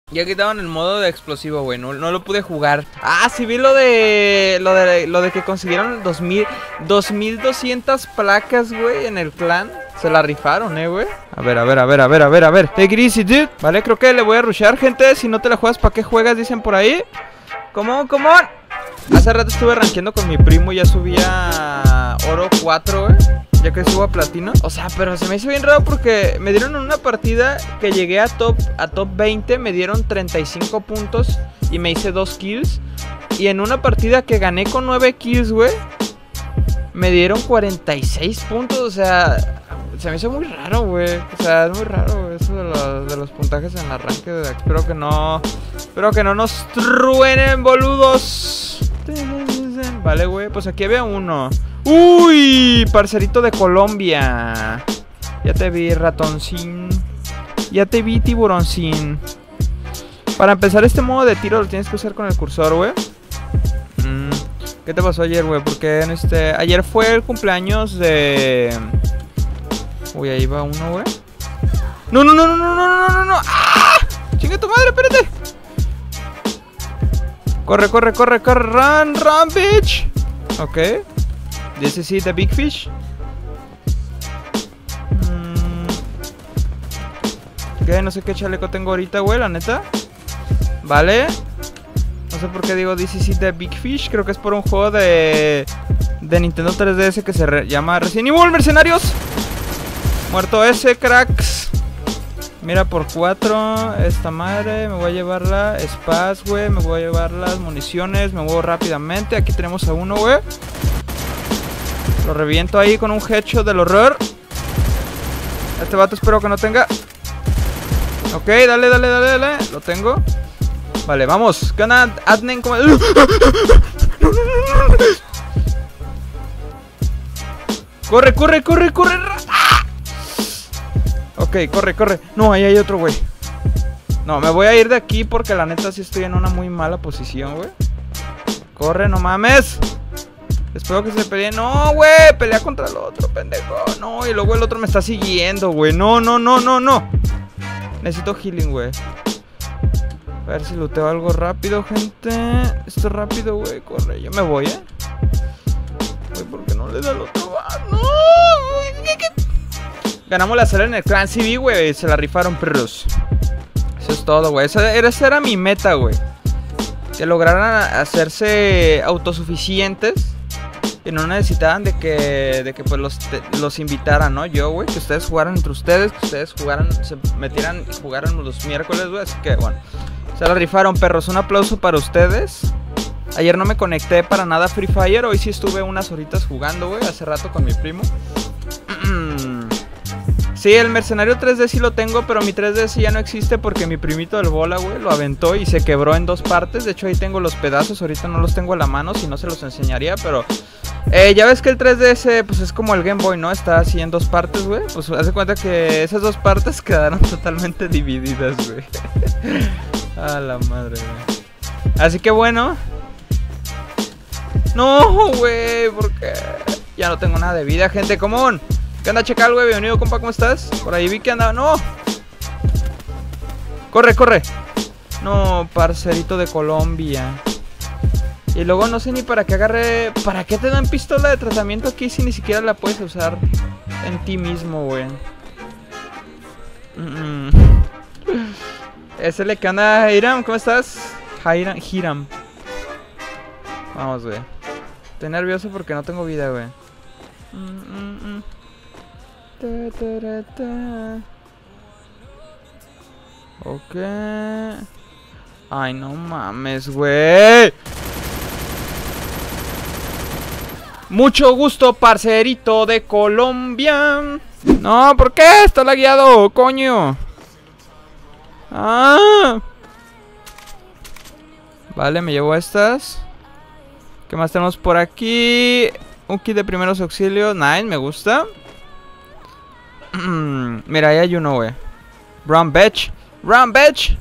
Ya quitaron el modo de explosivo, güey. No lo pude jugar. Ah, sí vi lo de que consiguieron 2200 placas, güey, en el clan. Se la rifaron, güey. A ver. Take it easy, dude. Vale, creo que le voy a rushear, gente. Si no te la juegas, ¿para qué juegas? Dicen por ahí. Come on. Hace rato estuve rankeando con mi primo. Ya subía oro 4, güey. Ya que subo a platino. O sea, pero se me hizo bien raro porque me dieron en una partida que llegué a top 20. Me dieron 35 puntos y me hice 2 kills. Y en una partida que gané con 9 kills, güey, me dieron 46 puntos. O sea, se me hizo muy raro, güey. O sea, es muy raro, güey, eso de los puntajes en el arranque. Espero que no nos truenen, boludos. Vale, güey, pues aquí había uno. Uy, parcerito de Colombia. Ya te vi, ratoncín. Ya te vi, tiburoncín. Para empezar este modo de tiro lo tienes que usar con el cursor, güey. ¿Qué te pasó ayer, güey? Porque en ayer fue el cumpleaños de... Uy, ahí va uno, güey. No. ¡Ah! ¡Chinga tu madre, espérate! Corre, run, bitch. Ok. This is it, the big fish. Ok, no sé qué chaleco tengo ahorita, güey, la neta. Vale. No sé por qué digo this is it, the big fish. Creo que es por un juego de Nintendo 3DS que se llama Resident Evil Mercenarios. Muerto ese, cracks. Mira por 4. Esta madre. Me voy a llevar la Spaz, güey. Me voy a llevar las municiones. Me muevo rápidamente. Aquí tenemos a uno, güey. Lo reviento ahí con un headshot del horror. Este vato espero que no tenga. Ok, dale. Lo tengo. Vale, vamos. ¿Qué onda, Adnen? Corre. Ok, corre. No, ahí hay otro, güey. No, me voy a ir de aquí porque la neta sí estoy en una muy mala posición, güey. Corre, no mames. Espero que se pelee. No, güey, pelea contra el otro, pendejo. No, y luego el otro me está siguiendo, güey. No. Necesito healing, güey. A ver si looteo algo rápido, gente. Esto es rápido, güey. Corre, yo me voy, Güey, ¿por qué no le da al otro? ¡No! Ganamos la serie en el clan. Sí, güey. Se la rifaron, perros. Eso es todo, güey. Esa era mi meta, güey. Que lograran hacerse autosuficientes y no necesitaban de que pues los invitaran, ¿no? Yo, güey, que ustedes jugaran entre ustedes, que ustedes se metieran y jugaran los miércoles, güey. Así que, bueno, se la rifaron, perros. Un aplauso para ustedes. Ayer no me conecté para nada a Free Fire. Hoy sí estuve unas horitas jugando, güey, hace rato con mi primo. Sí, el Mercenario 3D sí lo tengo, pero mi 3D sí ya no existe porque mi primito del bola, güey, lo aventó y se quebró en 2 partes. De hecho, ahí tengo los pedazos, ahorita no los tengo a la mano, si no se los enseñaría, pero... ya ves que el 3DS, pues es como el Game Boy, ¿no? Está así en 2 partes, güey. Pues haz de cuenta que esas 2 partes quedaron totalmente divididas, güey. A la madre, güey. Así que bueno. No, güey, porque ya no tengo nada de vida, gente, come on. ¿Qué onda, Checal, güey? Bienvenido, compa, ¿cómo estás? Por ahí vi que andaba... ¡No! ¡Corre! No, parcerito de Colombia. Y luego no sé ni para qué agarré... ¿Para qué te dan pistola de tratamiento aquí si ni siquiera la puedes usar en ti mismo, güey? SL, ¿qué onda, Hiram? ¿Cómo estás? Hiram. Vamos, güey. Estoy nervioso porque no tengo vida, güey. Ok. Ay, no mames, güey. Mucho gusto, parcerito de Colombia. No, ¿por qué? Está lagueado, coño. Vale, me llevo estas. ¿Qué más tenemos por aquí? Un kit de primeros auxilios. Nice, me gusta. Mira, ahí hay uno, güey. Run, bitch. Run.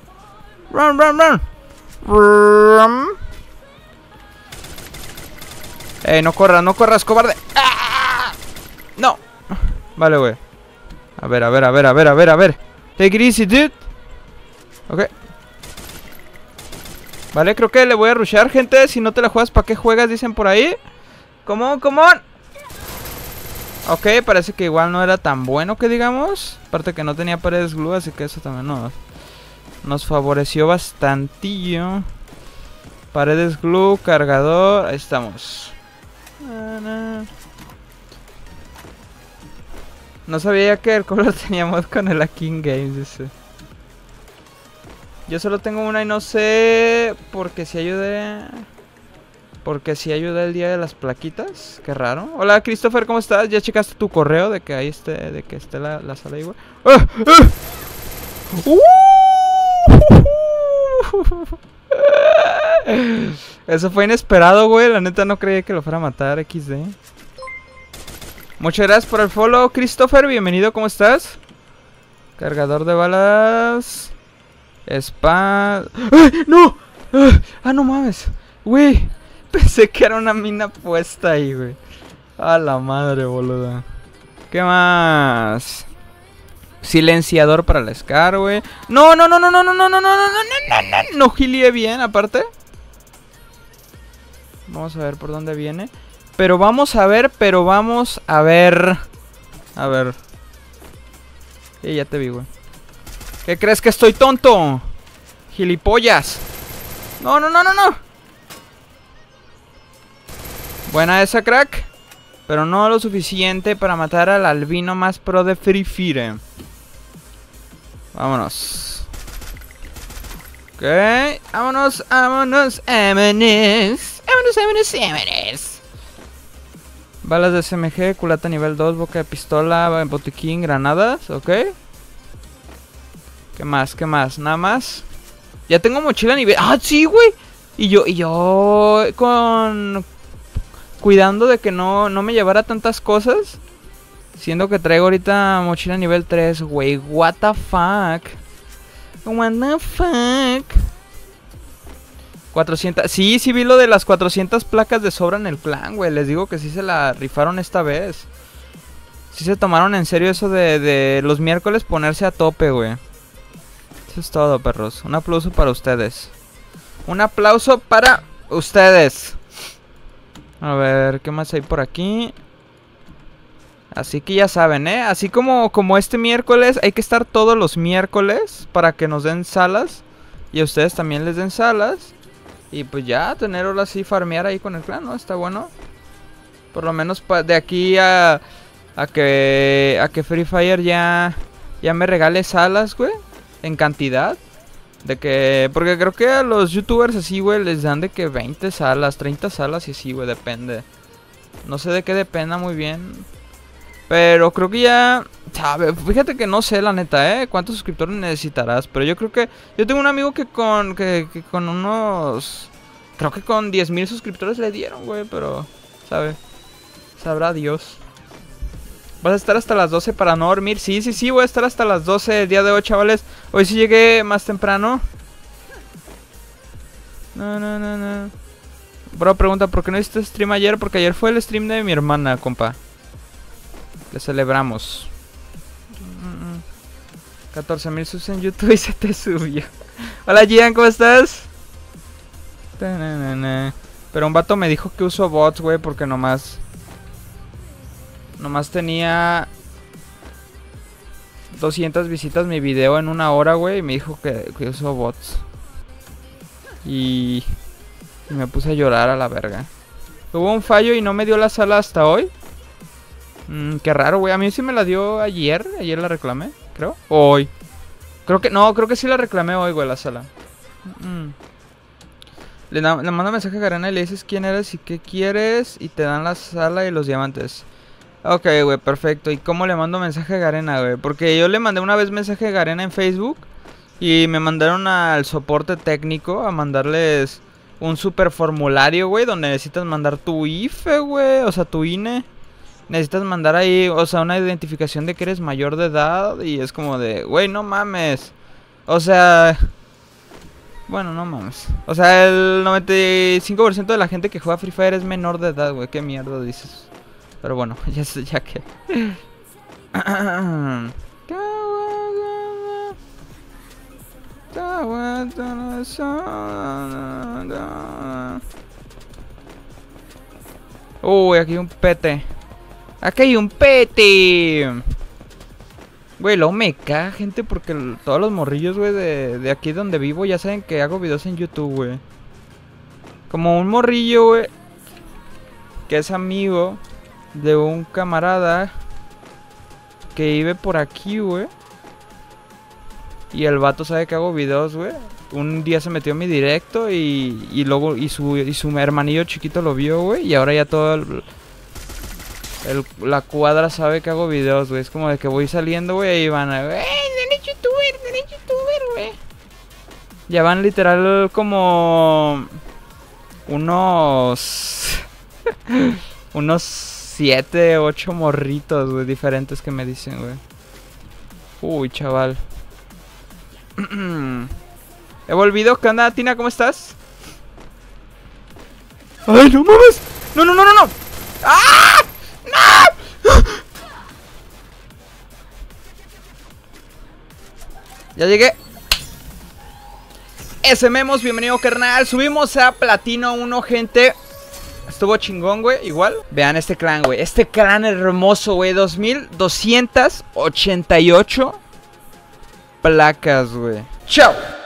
No corras, cobarde. ¡Ah! No. Vale, güey. A ver. Take it easy, dude. Ok. Vale, creo que le voy a rushear, gente. Si no te la juegas, ¿para qué juegas? Dicen por ahí. Come on, come on. Ok, parece que igual no era tan bueno que digamos. Aparte que no tenía paredes glue, así que eso también nos favoreció bastantillo. Paredes glue, cargador. Ahí estamos. No sabía que el color tenía mod con el Akin Games, dice. Yo solo tengo una y no sé porque si ayudé. Porque si ayuda el día de las plaquitas. Qué raro. Hola Christopher, ¿cómo estás? ¿Ya checaste tu correo de que ahí esté, de que esté la sala igual? ¡Ah! ¡Ah! Eso fue inesperado, güey. La neta no creía que lo fuera a matar, XD. Muchas gracias por el follow, Christopher. Bienvenido, ¿cómo estás? Cargador de balas. Espada. ¡Ay, no! ¡Ah, no mames! Güey, pensé que era una mina puesta ahí, güey. A la madre, boluda. ¿Qué más? Silenciador para la Scar, güey. No, no, no, no, no, no, no, no, no, no, no, no, no, no gilié bien, aparte. Vamos a ver por dónde viene. Pero vamos a ver, A ver. Ya te vi, güey. ¿Qué crees que estoy tonto? Gilipollas. No, no, no, no, no. Buena esa, crack. Pero no lo suficiente para matar al albino más pro de Free Fire. Vámonos. Ok. Vámonos, vámonos, vámonos. Vámonos, vámonos, vámonos. Balas de SMG, culata nivel 2, boca de pistola, botiquín, granadas, ok. ¿Qué más? ¿Qué más? Nada más. Ya tengo mochila nivel... ¡Ah, sí, güey! Y yo con... Cuidando de que no me llevara tantas cosas. Siendo que traigo ahorita mochila nivel 3, güey. What the fuck. What the fuck. 400... Sí vi lo de las 400 placas de sobra en el clan, güey. Les digo que sí se la rifaron esta vez. Sí se tomaron en serio eso de los miércoles ponerse a tope, güey. Eso es todo, perros. Un aplauso para ustedes. Un aplauso para ustedes. A ver, ¿qué más hay por aquí? Así que ya saben, ¿eh? Así como este miércoles, hay que estar todos los miércoles para que nos den salas. Y a ustedes también les den salas. Y pues ya, tener ahora sí farmear ahí con el clan, ¿no? Está bueno. Por lo menos de aquí a que Free Fire ya me regale salas, güey. En cantidad. De que... Porque creo que a los youtubers así, güey, les dan de que 20 salas, 30 salas y así, güey, depende. No sé de qué dependa muy bien. Pero creo que ya... ¿Sabe? Fíjate que no sé, la neta, cuántos suscriptores necesitarás. Pero yo creo que... Yo tengo un amigo que con unos... Creo que con 10,000 suscriptores le dieron, güey, pero... ¿Sabe? Sabrá Dios. ¿Vas a estar hasta las 12 para no dormir? Sí, voy a estar hasta las 12 el día de hoy, chavales. Hoy sí llegué más temprano. No. Bro, pregunta, ¿por qué no hiciste stream ayer? Porque ayer fue el stream de mi hermana, compa. Le celebramos. 14,000 subs en YouTube y se te subió. Hola Gian, ¿cómo estás? Pero un vato me dijo que uso bots, güey, porque nomás tenía 200 visitas mi video en una hora, güey. Y me dijo que uso bots. Y me puse a llorar a la verga. Hubo un fallo y no me dio la sala hasta hoy. Qué raro, güey. A mí sí me la dio ayer. Ayer la reclamé, creo. O hoy. Creo que sí la reclamé hoy, güey, la sala. Le mando mensaje a Garena y le dices quién eres y qué quieres. Y te dan la sala y los diamantes. Ok, güey, perfecto. ¿Y cómo le mando mensaje a Garena, güey? Porque yo le mandé una vez mensaje a Garena en Facebook. Y me mandaron al soporte técnico a mandarles un super formulario, güey. Donde necesitas mandar tu IFE, güey. O sea, tu INE. Necesitas mandar ahí, o sea, una identificación de que eres mayor de edad. Y es como de, güey, no mames. O sea... Bueno, no mames. O sea, el 95% de la gente que juega Free Fire es menor de edad, güey. ¿Qué mierda dices? Pero bueno, ya que... Uy, aquí hay un pete. Aquí hay un pete. Güey, luego me caga, gente, porque todos los morrillos, güey, de aquí donde vivo ya saben que hago videos en YouTube, güey. Como un morrillo, güey, que es amigo de un camarada que vive por aquí, güey. Y el vato sabe que hago videos, güey. Un día se metió en mi directo y luego su hermanillo chiquito lo vio, güey. Y ahora ya todo la cuadra sabe que hago videos, güey. Es como de que voy saliendo, güey, y van a... ¡Ey, eres youtuber, güey! Ya van literal como... Unos 7, 8 morritos, güey, diferentes que me dicen, güey. Uy, chaval. He volvido. ¿Qué onda, Tina? ¿Cómo estás? ¡Ay, no mames! ¡No, no, no, no, no! ¡Ah! ¡No! Ya llegué. SMemos, bienvenido, carnal. Subimos a Platino 1, gente. Estuvo chingón, güey, igual. Vean este clan, güey. Este clan hermoso, güey. 2288 placas, güey. Chao.